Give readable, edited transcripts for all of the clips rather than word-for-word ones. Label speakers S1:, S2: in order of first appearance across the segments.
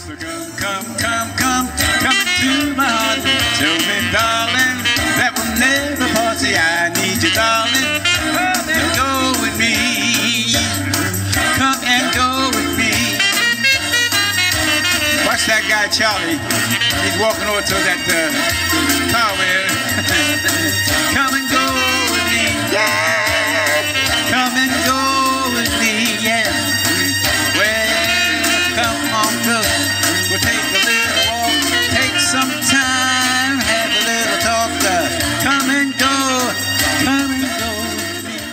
S1: So come into my heart. Tell me, darling, that will never part. Say, I need you, darling. Now go with me. Come and go with me. Watch that guy, Charlie. He's walking over to that car man. Come and go with me, yeah. Come and go with me, yeah. Well, come on, girl. We'll take a little walk, take some time, have a little talk. Come and go with me.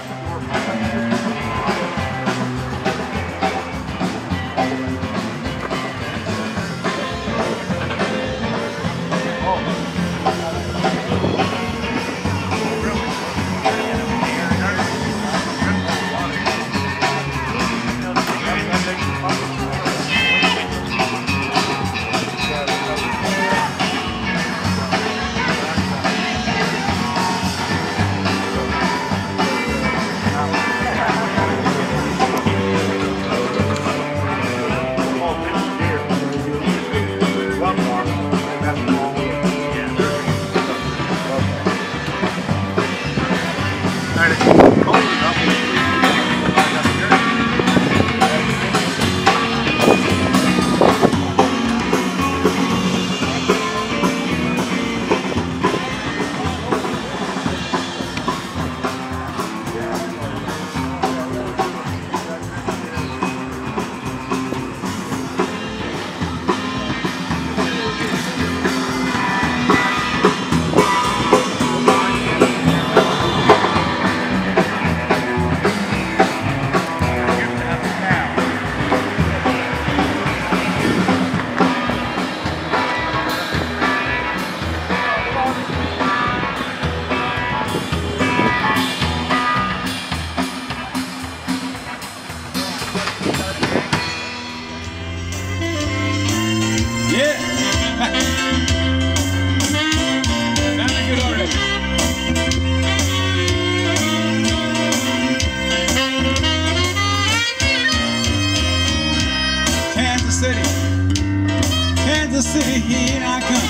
S1: Kansas City, here I come.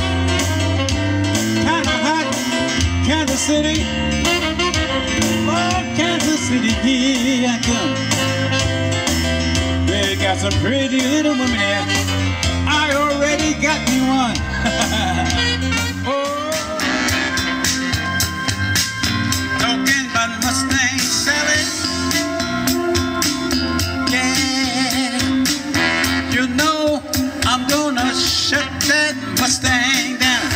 S1: Kinda hot, Kansas City. Oh, Kansas City, here I come. They got some pretty little women here. I already got me one. Oh, talking about Mustang Sally. Yeah, you know I'm gonna shut that Mustang down.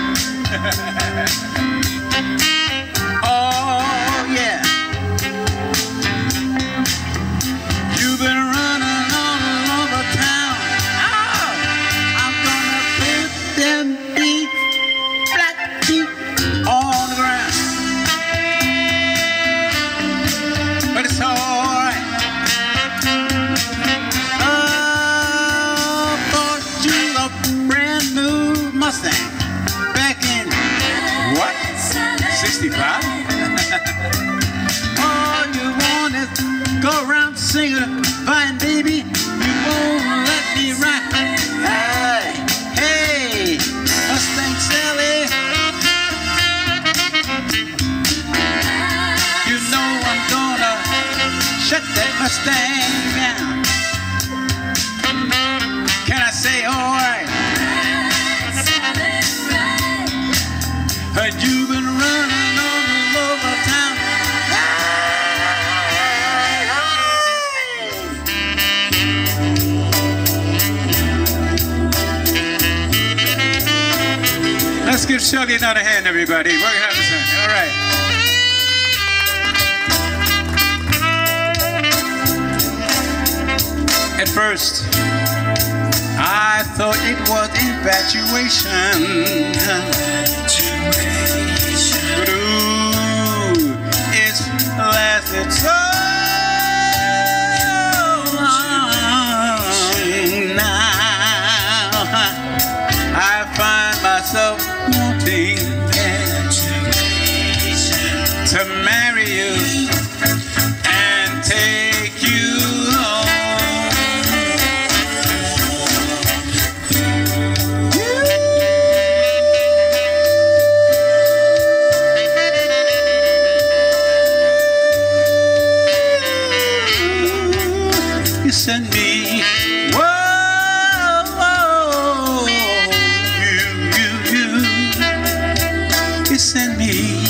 S1: Oh yeah, you've been running all over town. Oh, I'm gonna put them feet, flat feet on the ground. But it's alright. Mustang back in what? 65? All you want is go around singing, fine baby, you won't let me ride. Hey, hey, Mustang Sally, you know I'm gonna shut that Mustang down. Can I say alright? Heard you've been running all over town. Let's give Shuggy another hand, everybody. We're gonna have this one. All right. At first, I thought it was infatuation. But ooh, it's lasted so long now. I find myself wanting to marry you and take you home. and me. Whoa, whoa, you, kiss and me.